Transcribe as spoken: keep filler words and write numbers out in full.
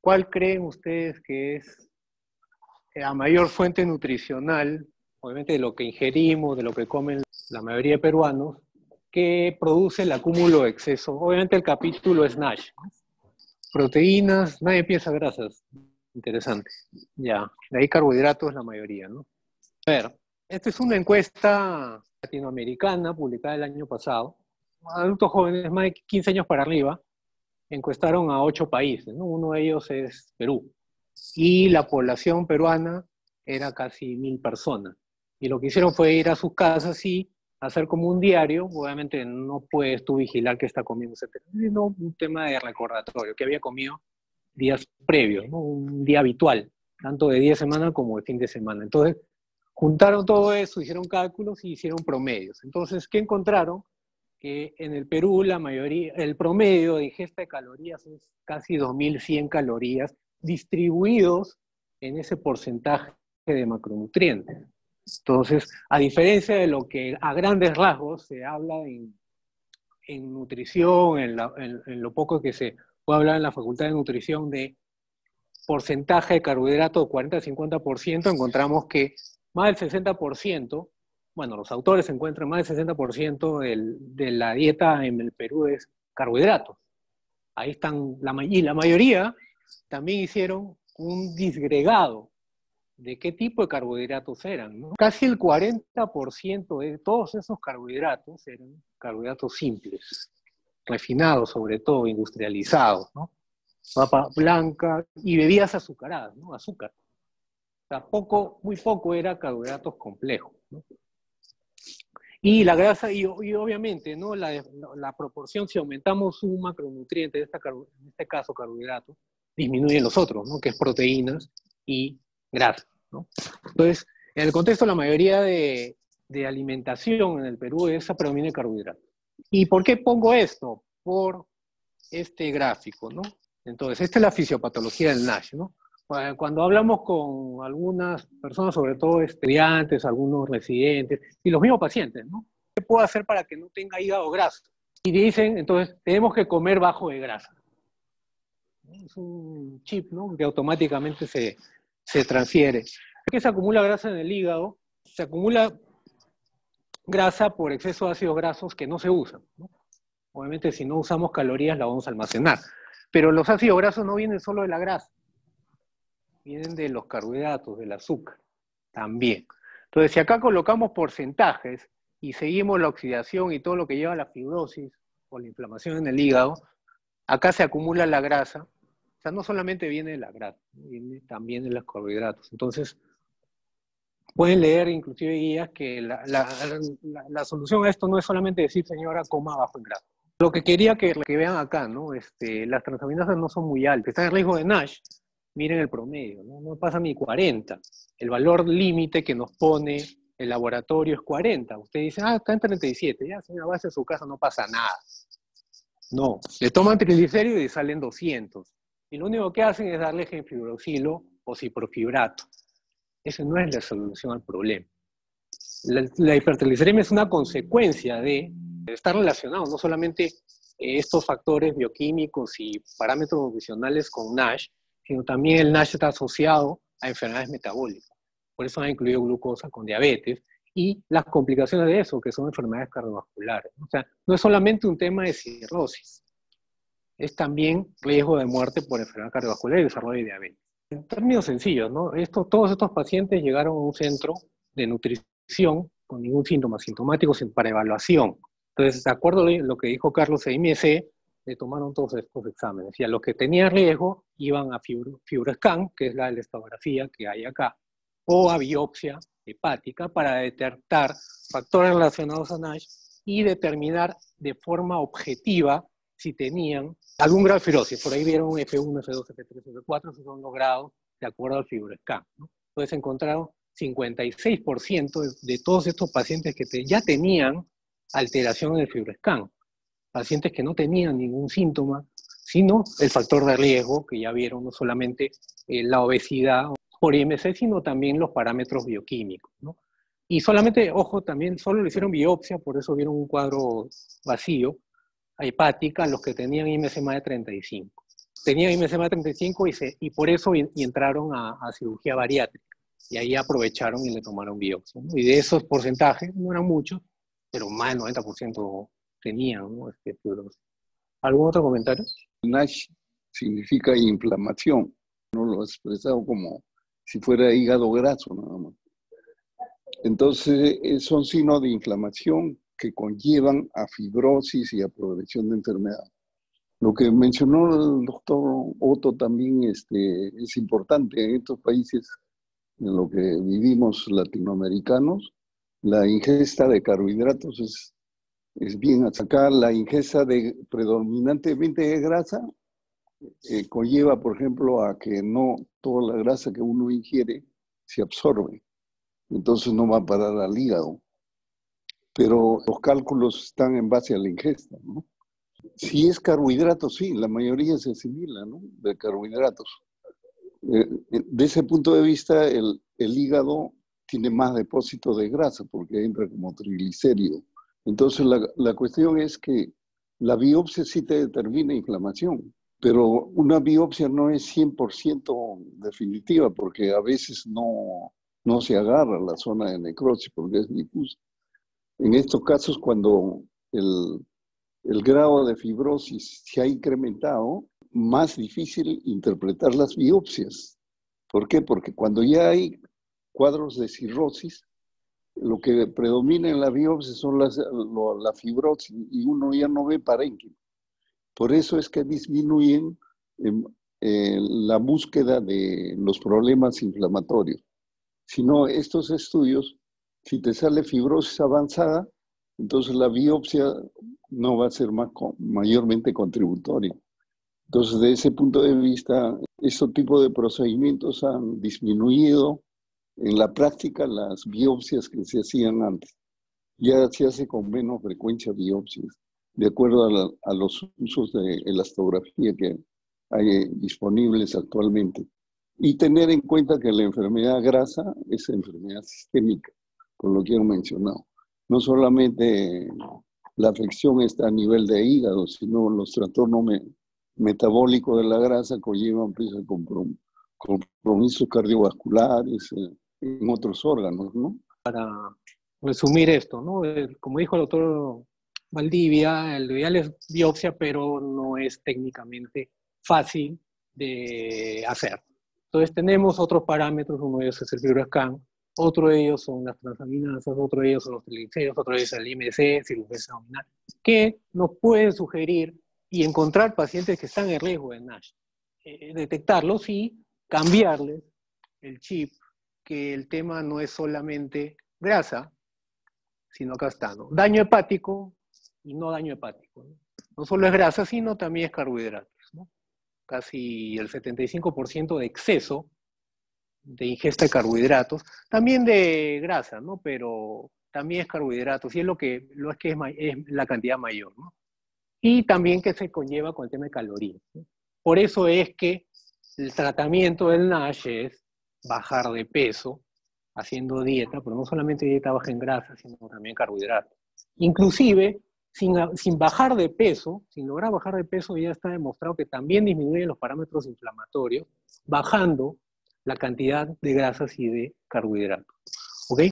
¿cuál creen ustedes que es la mayor fuente nutricional, obviamente de lo que ingerimos, de lo que comen la mayoría de peruanos, que produce el acúmulo de exceso? Obviamente el capítulo es NASH, ¿no? Proteínas, nadie piensa grasas. Interesante. Ya, de ahí carbohidratos la mayoría, ¿no? A ver, esta es una encuesta latinoamericana publicada el año pasado. Adultos jóvenes, más de quince años para arriba, encuestaron a ocho países, ¿no? Uno de ellos es Perú. Y la población peruana era casi mil personas. Y lo que hicieron fue ir a sus casas y hacer como un diario. Obviamente no puedes tú vigilar qué está comiendo ese perro, sino un tema de recordatorio, que había comido días previos, ¿no? Un día habitual, tanto de día de semana como de fin de semana. Entonces, juntaron todo eso, hicieron cálculos y hicieron promedios. Entonces, ¿qué encontraron? Que en el Perú la mayoría, el promedio de ingesta de calorías es casi dos mil cien calorías distribuidos en ese porcentaje de macronutrientes. Entonces, a diferencia de lo que a grandes rasgos se habla en, en nutrición, en, la, en, en lo poco que se puede hablar en la Facultad de Nutrición de porcentaje de carbohidratos cuarenta a cincuenta por ciento, encontramos que más del sesenta por ciento, bueno, los autores encuentran más del sesenta por ciento del, de la dieta en el Perú es carbohidratos. Ahí están, la, y la mayoría también hicieron un disgregado de qué tipo de carbohidratos eran, ¿no? Casi el cuarenta por ciento de todos esos carbohidratos eran carbohidratos simples, refinados sobre todo, industrializados, ¿no? Papa blanca y bebidas azucaradas, ¿no? Azúcar. O sea, poco, muy poco era carbohidratos complejos, ¿no? Y la grasa, y, y obviamente, ¿no? La, la, la proporción, si aumentamos un macronutriente, en, esta, en este caso carbohidratos, disminuyen los otros, ¿no? Que es proteínas y grasa, ¿no? Entonces, en el contexto, la mayoría de, de alimentación en el Perú esa predomina el carbohidrato. ¿Y por qué pongo esto? Por este gráfico, ¿no? Entonces, esta es la fisiopatología del NASH, ¿no? Cuando hablamos con algunas personas, sobre todo estudiantes, algunos residentes, y los mismos pacientes, ¿no? ¿Qué puedo hacer para que no tenga hígado graso? Y dicen, entonces, tenemos que comer bajo de grasa. Es un chip, ¿no? Que automáticamente se, se transfiere. ¿Por qué se acumula grasa en el hígado? Se acumula grasa por exceso de ácidos grasos que no se usan, ¿no? Obviamente, si no usamos calorías, la vamos a almacenar. Pero los ácidos grasos no vienen solo de la grasa, vienen de los carbohidratos, del azúcar, también. Entonces, si acá colocamos porcentajes y seguimos la oxidación y todo lo que lleva a la fibrosis o la inflamación en el hígado, acá se acumula la grasa. O sea, no solamente viene de la grasa, viene también de los carbohidratos. Entonces, pueden leer inclusive guías que la, la, la, la solución a esto no es solamente decir, señora, coma bajo en grasa. Lo que quería que, que vean acá, ¿no? Este, las transaminasas no son muy altas, están en riesgo de NASH. Miren el promedio, ¿no? No pasa ni cuarenta. El valor límite que nos pone el laboratorio es cuarenta. Usted dice, ah, está en treinta y siete, ya, señora, base a su casa, no pasa nada. No, le toman triglicéridos y salen doscientos. Y lo único que hacen es darle gemfibroxilo o ciprofibrato. Esa no es la solución al problema. La, la hipertrigliceridemia es una consecuencia de, de estar relacionado, no solamente eh, estos factores bioquímicos y parámetros nutricionales con NASH, sino también el NASH está asociado a enfermedades metabólicas. Por eso han incluido glucosa con diabetes y las complicaciones de eso, que son enfermedades cardiovasculares. O sea, no es solamente un tema de cirrosis, es también riesgo de muerte por enfermedad cardiovascular y desarrollo de diabetes. En términos sencillos, ¿no? Esto, todos estos pacientes llegaron a un centro de nutrición con ningún síntoma sintomático para evaluación. Entonces, de acuerdo a lo que dijo Carlos de I M C, le tomaron todos estos exámenes. Y a los que tenían riesgo iban a fibro, FibroScan, que es la elastografía que hay acá, o a biopsia hepática para detectar factores relacionados a NASH y determinar de forma objetiva si tenían algún grado de fibrosis. Por ahí vieron F uno, F dos, F tres, F cuatro, esos son los grados de acuerdo al FibroScan, ¿no? Entonces encontraron cincuenta y seis por ciento de, de todos estos pacientes que te, ya tenían alteración en el FibroScan. Pacientes que no tenían ningún síntoma, sino el factor de riesgo, que ya vieron no solamente eh, la obesidad por I M C, sino también los parámetros bioquímicos, ¿no? Y solamente, ojo, también solo le hicieron biopsia, por eso vieron un cuadro vacío, hepática, a los que tenían I M C más de treinta y cinco. tenían M S M A treinta y cinco y, se, y por eso y, y entraron a, a cirugía bariátrica. Y ahí aprovecharon y le tomaron biopsia, ¿no? Y de esos porcentajes, no eran muchos, pero más del noventa por ciento tenían, ¿no?, este, fibrosis. ¿Algún otro comentario? NASH significa inflamación, no lo he expresado como si fuera hígado graso nada más. Entonces son signos de inflamación que conllevan a fibrosis y a progresión de enfermedad. Lo que mencionó el doctor Otto también este, es importante en estos países en los que vivimos latinoamericanos. La ingesta de carbohidratos es, es bien acá. La ingesta de predominantemente de grasa eh, conlleva, por ejemplo, a que no toda la grasa que uno ingiere se absorbe. Entonces no va a parar al hígado. Pero los cálculos están en base a la ingesta, ¿no? Si es carbohidratos, sí, la mayoría se asimila, ¿no?, de carbohidratos. Eh, de ese punto de vista, el, el hígado tiene más depósito de grasa porque entra como triglicérido. Entonces, la, la cuestión es que la biopsia sí te determina inflamación, pero una biopsia no es cien por ciento definitiva porque a veces no, no se agarra la zona de necrosis porque es difusa. En estos casos, cuando el, el grado de fibrosis se ha incrementado, más difícil interpretar las biopsias. ¿Por qué? Porque cuando ya hay cuadros de cirrosis, lo que predomina en la biopsia son las, lo, la fibrosis y uno ya no ve parénquima. Por eso es que disminuyen eh, eh, la búsqueda de los problemas inflamatorios. Si no, estos estudios, si te sale fibrosis avanzada, entonces la biopsia no va a ser más, mayormente contributoria. Entonces, de ese punto de vista, estos tipos de procedimientos han disminuido en la práctica las biopsias que se hacían antes. Ya se hace con menos frecuencia biopsias, de acuerdo a, la, a los usos de elastografía que hay disponibles actualmente. Y tener en cuenta que la enfermedad grasa es enfermedad sistémica, por lo que he mencionado. No solamente la afección está a nivel de hígado, sino los trastornos me, metabólicos de la grasa conllevan pues, compromisos cardiovasculares eh, en otros órganos, ¿no? Para resumir esto, ¿no? Como dijo el doctor Valdivia, el ideal es biopsia, pero no es técnicamente fácil de hacer. Entonces tenemos otros parámetros, uno de ellos es el FibroScan, otro de ellos son las transaminasas, otro de ellos son los triglicéridos, otro de ellos es el I M C, cirugía abdominal, que nos pueden sugerir y encontrar pacientes que están en riesgo de NASH, eh, detectarlos y cambiarles el chip, que el tema no es solamente grasa, sino acá está, ¿no? Daño hepático y no daño hepático, ¿no? No solo es grasa, sino también es carbohidratos, ¿no? Casi el setenta y cinco por ciento de exceso de ingesta de carbohidratos, también de grasa, ¿no? Pero también es carbohidratos, y es lo que, lo es, que es, es la cantidad mayor, ¿no? Y también que se conlleva con el tema de calorías, ¿no? Por eso es que el tratamiento del NASH es bajar de peso, haciendo dieta, pero no solamente dieta baja en grasa, sino también carbohidratos. Inclusive, sin, sin bajar de peso, sin lograr bajar de peso, ya está demostrado que también disminuyen los parámetros inflamatorios, bajando la cantidad de grasas y de carbohidratos.